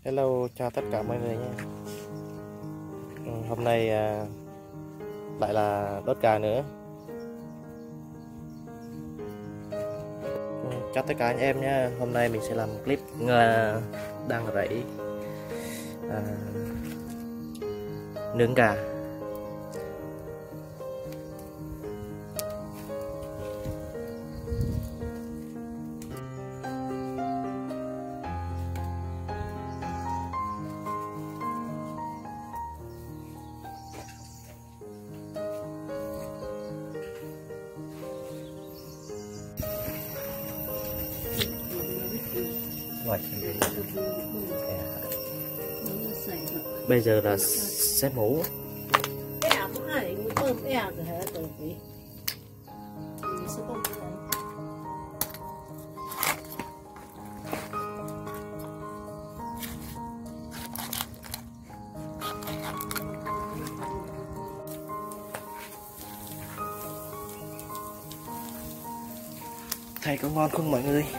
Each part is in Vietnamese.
Hello, chào tất cả mọi người nha. Hôm nay lại là đốt gà nữa. Chào tất cả anh em nha. Hôm nay mình sẽ làm clip đang rẫy nướng gà. Bây giờ là xếp mũ. Thầy có ngon không mọi người?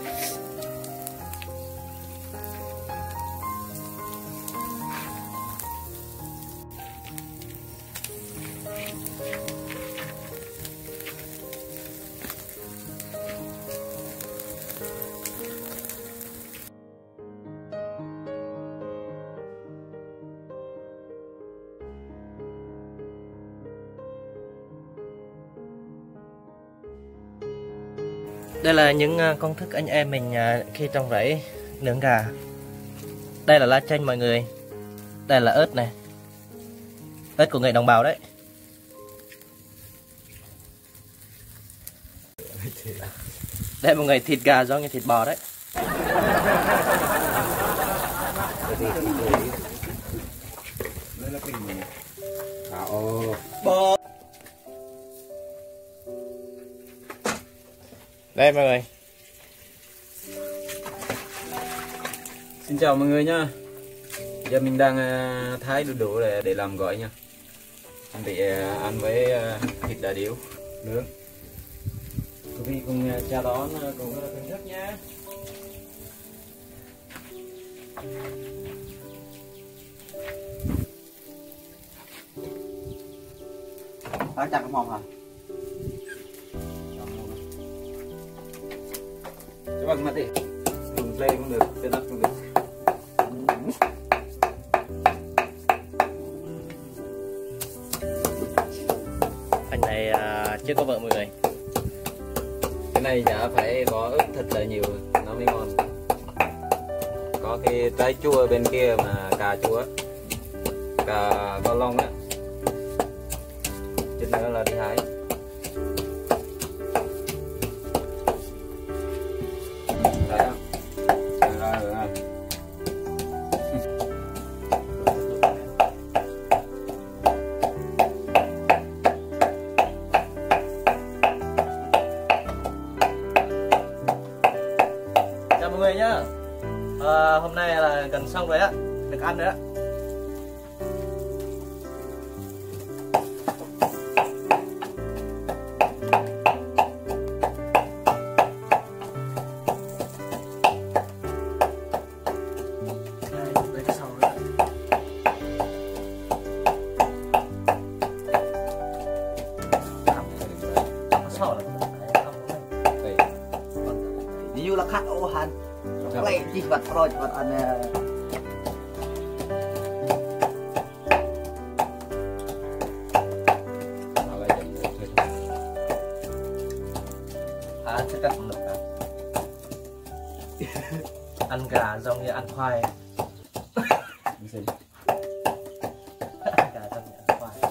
Đây là những công thức anh em mình khi trồng rẫy nướng gà. Đây là lá chanh mọi người. Đây là ớt này. Ớt của người đồng bào đấy. Đây mọi người, thịt gà giống như thịt bò đấy. Bò. Đây mọi người. Xin chào mọi người nhá. Giờ mình đang thái đủ để làm gỏi nha. Chuẩn bị ăn với thịt đá điếu nướng. Quý vị cùng chào đón cùng thưởng thức nhé. Tao chặt cái mồm hả? Cho bằng mặt đi. Dùng play cũng được, tên đất cũng được. Anh này chưa có vợ mọi người. Cái này chả phải có ướp thịt là nhiều nó mới ngon. Có cái trái chua bên kia mà cà chua, cà bao long á. Chút nữa là đi hái. Chào mọi người nhá. Hôm nay là gần xong rồi á, được ăn rồi á. Như là khát ô hàn lại chỉ vật rồi vật ăn Chắc chắn không được đâu. Ăn gà giống như ăn khoai. Gà giống như ăn khoai.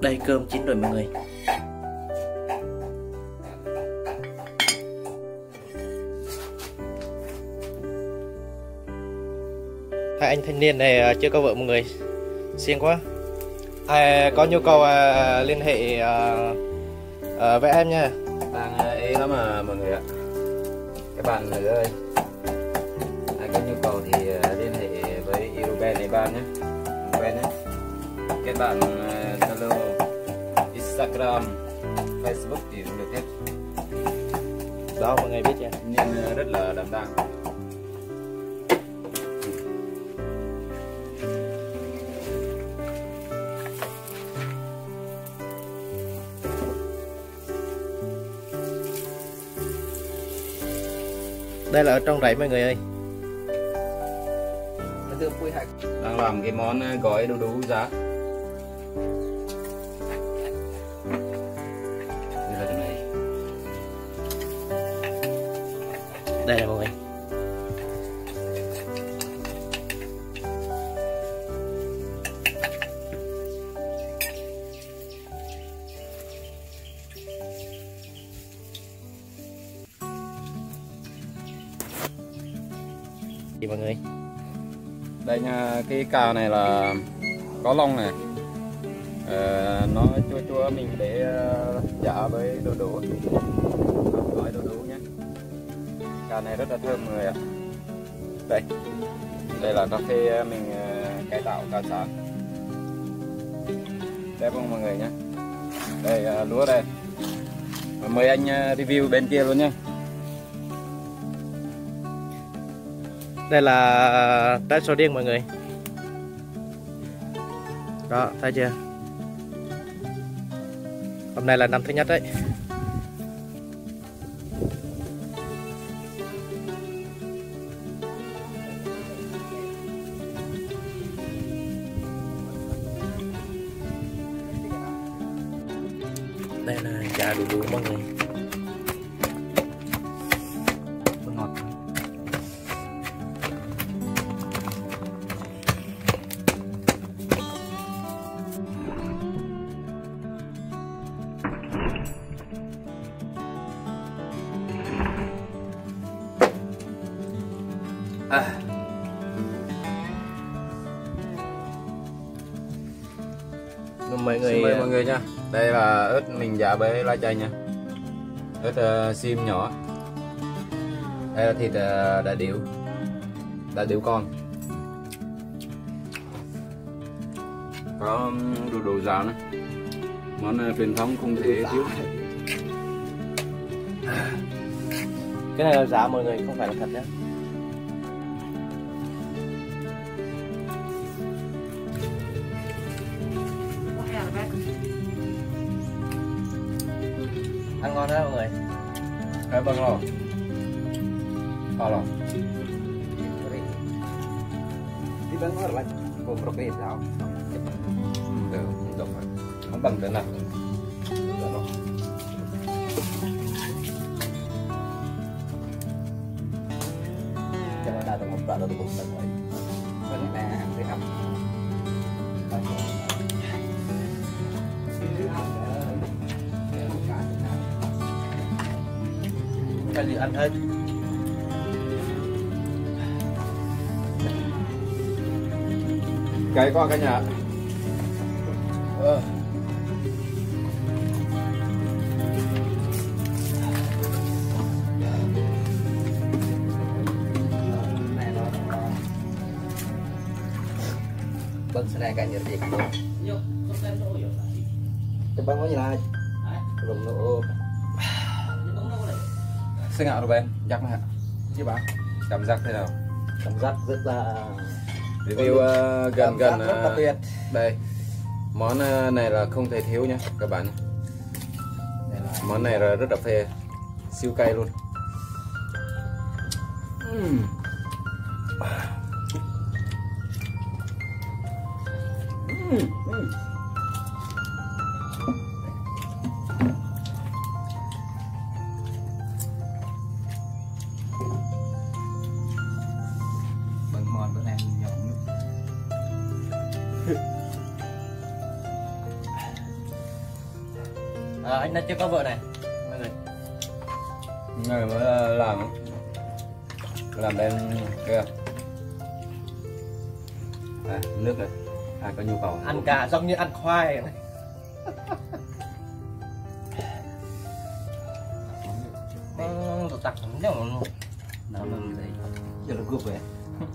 Đây cơm chín rồi mọi người. Hai anh thanh niên này chưa có vợ mọi người, siêng quá. Ai có nhu cầu liên hệ với em nha. Đang ế lắm mà mọi người ạ. Các bạn người ơi, ai có nhu cầu thì liên hệ với Iruben này bạn nhé. Quen nhé. Các bạn Zalo, Instagram, Facebook thì cũng được hết. Đó mọi người biết chưa? Nên rất là đảm đang. Đây là ở trong rẫy mọi người ơi. Đang làm cái món gói đu đủ giá. Đây là cái này. Đây là mọi người. Mọi người, Đây nha, cái cà này là có lông này, nó chua chua mình để giả với đu đủ, gói đu đủ nhé. Cà này rất là thơm người ạ. Đây là cà phê mình cải tạo cà sản, đẹp không mọi người nhé. Đây lúa đây, mời anh review bên kia luôn nhé. đây là trái sầu riêng mọi người. Đó, thấy chưa? Hôm nay là năm thứ nhất đấy. Đây là chả đủ mọi người. Ngọt. Mọi người, Xin mời mọi người nha. Đây là ớt mình giả với lá chanh nha. Ớt sim nhỏ. Đây là thịt đá điếu con. Có đồ đồ rào nữa. Món truyền thống không thể thiếu. cái này là giả mọi người, không phải là thật nhé. Ăn ngon đó mọi người. Cái băng lò. To lò. Di bang orang lain, kau program tau. Được, đúng rồi. Không bằng thế nào. Jangan datang membuka lalu bukan lagi. Karena mereka Cái gì ăn hết. Cái có cả nhà. bang senai kan jadi itu. Bang mau nyala. Belum nổ. Xin ngạo Ruben, dắt hả? Chứ bạn, cảm giác thế nào? Cảm giác rất là Review gần gần rất đặc biệt. đây. Món này là không thể thiếu nhé các bạn. Món này là rất là phê, siêu cay luôn. Bằng mòn bữa nay nhậu nước. Anh đã chưa có vợ này mọi người. Này mới làm lên kia. Nước này, ai có nhu cầu Ăn gà giống như ăn khoai này. Tụi tặc nhớ nào mình đây giờ là group về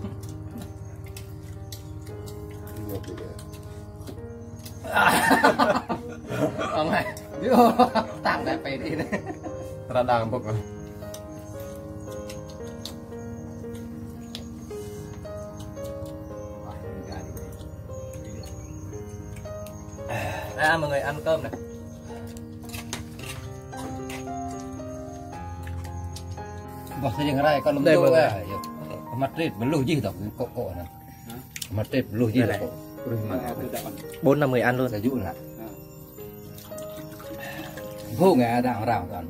không này tặng lại phải đi đấy. ra đang bốc rồi. Mọi người ăn cơm này. bỏ sang cái này con lồng Đây tô mọi người. à mặt trệt vẫn lùi gì tộc cọ này mặt trệt lùi gì Đây tộc 4-5 người ăn luôn. sẽ dụ lại vô nghe đạo rào toàn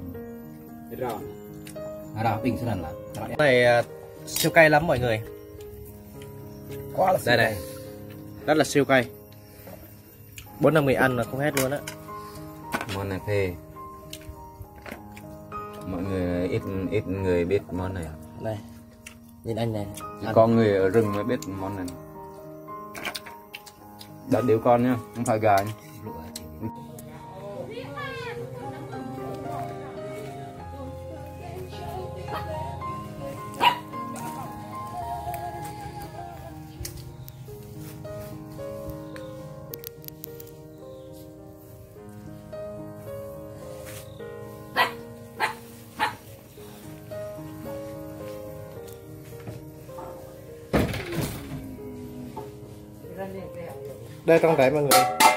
rào tinh sơn là Cái này siêu cay lắm mọi người. quá là Đây này, rất là siêu cay. 4-5 người ăn là không hết luôn á. Món này phê. Mọi người ít người biết món này. Đây, nhìn anh này. Chỉ có người ở rừng mới biết món này. Đã điếu con nhá, không phải gà nhá. Đây trong đấy mọi người.